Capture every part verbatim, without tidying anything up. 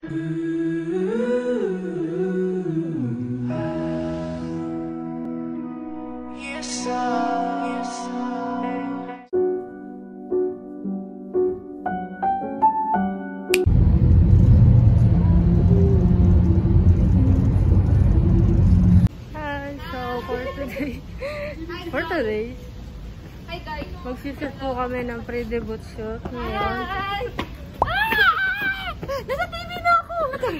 For today, magsisit po kami ng pre-debut shoot ngayon. Ah! Nasa T V na ako!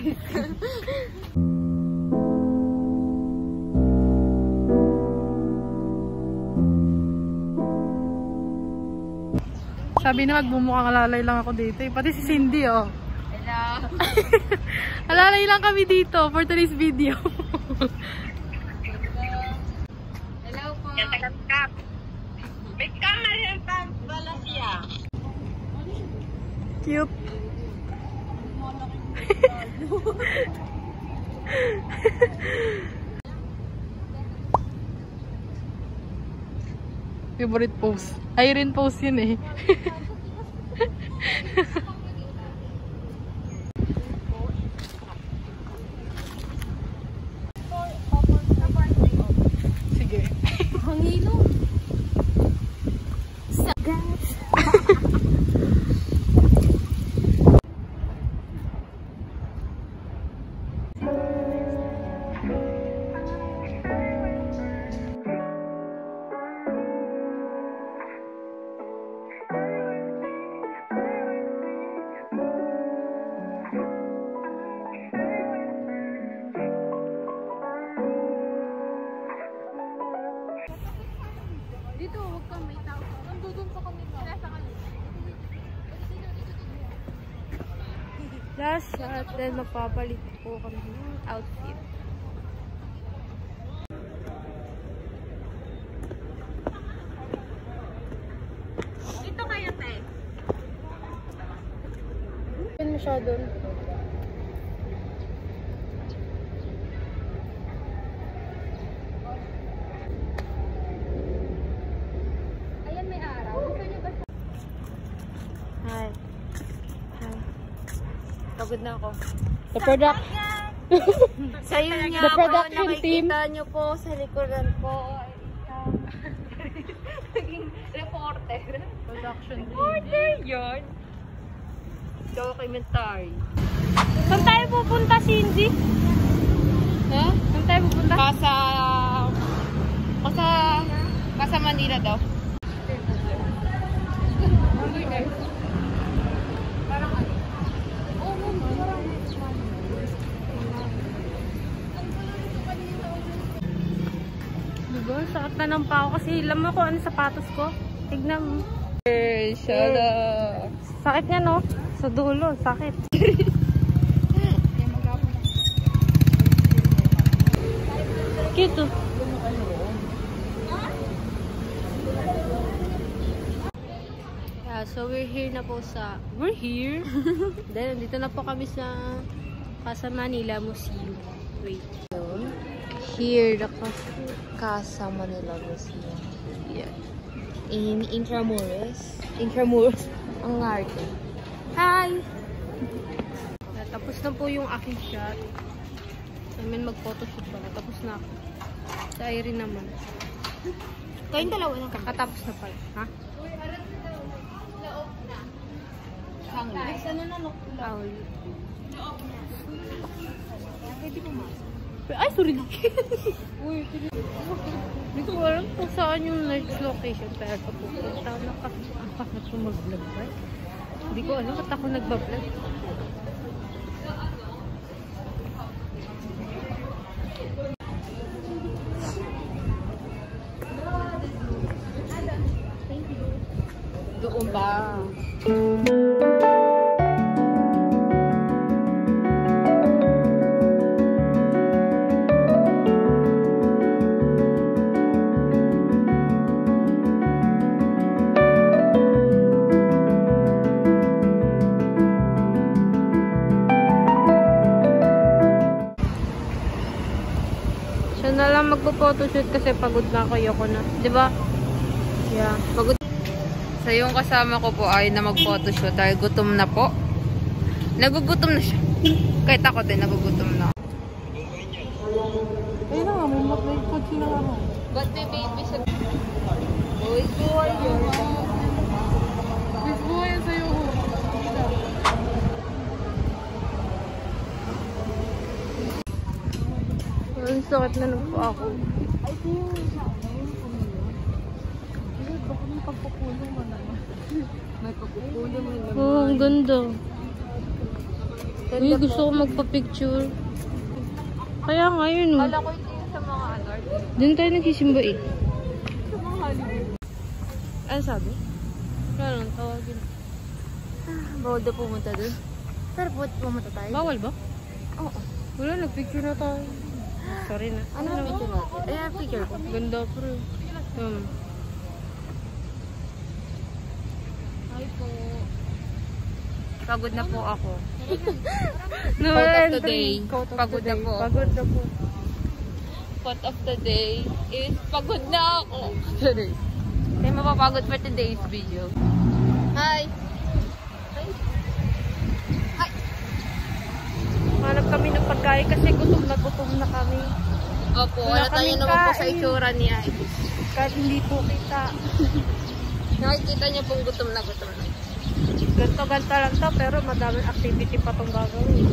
Sabi na magbumukhang alalay lang ako dito. Pati si Cindy, oh. Hello! Alalay lang kami dito for today's video. Yan tagapkap. May kamera yung pala siya. Cute. Favorite pose. Irene pose yun eh. Dito, huwag kang may tao. Nandudun sa kanila. Nasa kanila. Last shot, then mapapalit po kami ng outfit. Dito kayo, te. Yan masyado. Hi. Hi. Pagod na ako. The product. Sa yun niya The po, production team. nakikita nyo po sa likuran po. Naging reporter. Production team. Reporter yun. Documentary. Saan tayo pupunta, Cindy? Ha? Saan tayo pupunta? Kasa... Kasa... Kasa Manila daw. Diba? Sakit na ng pao kasi hilam ako ano sapatos ko. Tignan mo. Hey, shut up. Sakit nga no? Sa dulo, sakit. Cute oh. Yeah, so we're here na po sa... We're here? Then, dito na po kami sa Casa Manila Museum. Wait. Here, the Casa Manila Museum. Yeah. In Intramuros. Intramuros. Ang arte. Hi! Tapos na po yung aking shot. I mean, mag-photoshoot pala. Tapos na ako. Sa Irene naman. Kayong dalawa lang. Kakatapos na pala. Ha? Kyung. Next, ano na, no? Owl. Pwede pumasok. Ay, sorry na. Uy, hindi ko alam kung saan yung next location. Pero papupunta na kasi ako mag-vlog ba? Hindi ko alam ba't ako nagbablog. Doon ba? Siya na lang magpo-photoshoot kasi pagod na ako, yoko na. Diba? Yeah, pagod. So yung kasama ko po ay na mag-photoshoot dahil gutom na po. Nagugutom na siya. Kahit ako din, nagugutom na. Ayun na nga, may may kotse na ako. Ba't may baby sa... Boys, boy, Miss Buhay yan sa'yo. ang sakit na lang po ako. Ay, ito yung sa amin. Ay, baka may pagpupulong mo naman. May pagpupulong mo naman. Oo, ang ganda. Uy, gusto ko magpa-picture. Kaya nga yun. Kala ko ito yung sa mga ano. Doon tayo nagsisimba eh. Sa mga Hollywood. Ano sabi? Wala lang, tawagin. Ah, bawal daw pumunta doon. Pero pumunta tayo. Bawal ba? Oo. Wala, nag-picture na tayo. Sorry na. Ano ang picture natin? Ayan, picture ko. Ganda bro. Um. Hi po. Pagod na po ako. No, Quote of and the day. quote of Pagod the na day. po. Pagod na po. Quote of the day is pagod na ako. Sorry. Hindi mapapagod for today's video. Hi! Hi! Hanap kami ng pagkain kasi gutom na gutom na kami. Opo, wala tayo naman po sa itsura ni Iris. Kahit hindi po kita. Nakikita niya pong gutom na gutom na. Ganto-ganto lang to, pero madaming activity pa itong gagawin.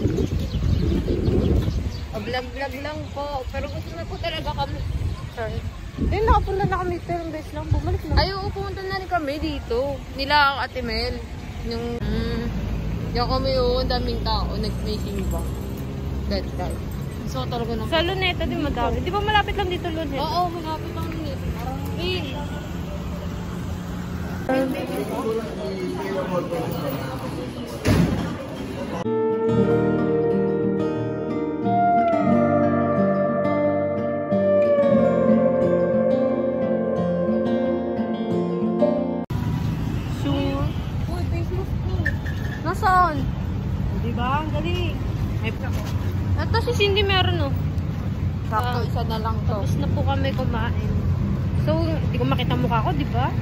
Vlog-vlog lang po. Pero gusto na po talaga kami. Sorry. Eh, nakapunta na kami ten days lang. Bumalik na. Ay, oo, pumunta na rin kami dito. Nila ang Ate Mel. Yung, mm, yung kami yun, daming tao. Nag-simba. That time. So, talaga na. Sa Luneta din madami. Di ba malapit lang dito Luneta? Oo, malapit lang din. Eh. Nasaan? Di ba? Ang galing. Ito si Cindy meron oh. Sakto, Ah, isa na lang to. Tapos na po kami kumain. So, hindi ko makita mukha ko, di ba?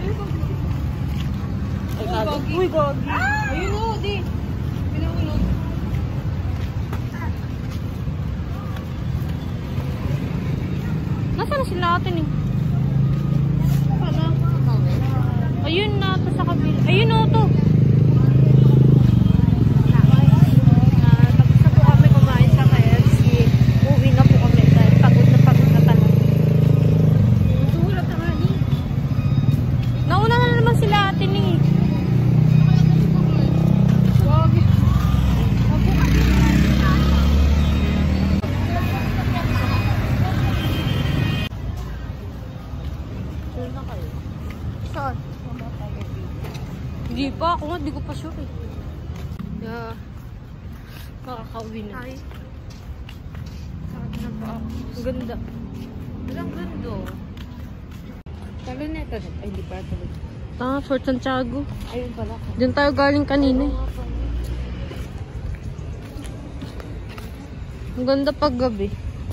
Ay, gago. Uy, gogi. Ayun o, di. Pinahulog. Nasaan na sila atin eh? Ano? Ayun na, to sa kabila. Ayun o, to. Ah, tapos na po kami kumain sa K F C. Uwi na po kami dahil pagod na pagod na talaga. Sulat na nga ni. Nauna na naman sila atin eh. Gogi. Sure na kayo. Saan? Hindi pa. Ako nga, di ko pa sure eh. Yeah. Makakauwi na. Ay. Saan na ba ako? Ang ganda. Walang gando. Talo na ito. Ay, hindi pa ito. Ah, Fort Santiago. Ayun pala. Diyan tayo galing kanina. Ang ganda pag gabi.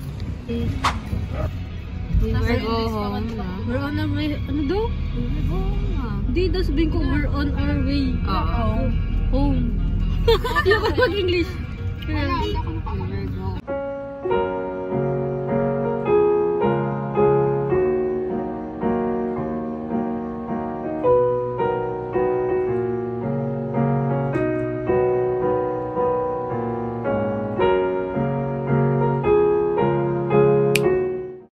We will go home na. We're on our way. Ano daw? We will go home na. Hindi, daw sabihin ko, we're on our way. Oo. Home. Hindi ako mag-English. Wala, hindi ako nakakita.